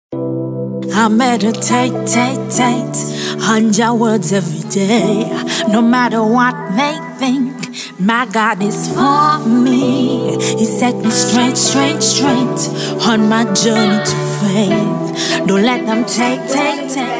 I meditate on your words every day. No matter what they think, my God is for me. He set me straight on my journey to faith. Don't let them take